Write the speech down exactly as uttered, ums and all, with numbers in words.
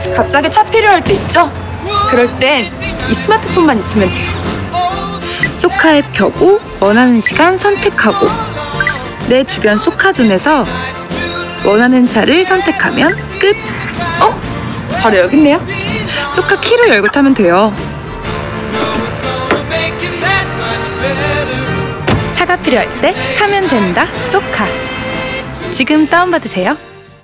갑자기 차 필요할 때 있죠? 그럴 땐 이 스마트폰만 있으면 돼요. 쏘카 앱 켜고 원하는 시간 선택하고 내 주변 쏘카존에서 원하는 차를 선택하면 끝! 어? 바로 여기 있네요. 쏘카 키로 열고 타면 돼요. 차가 필요할 때 타면 된다 쏘카. 지금 다운받으세요.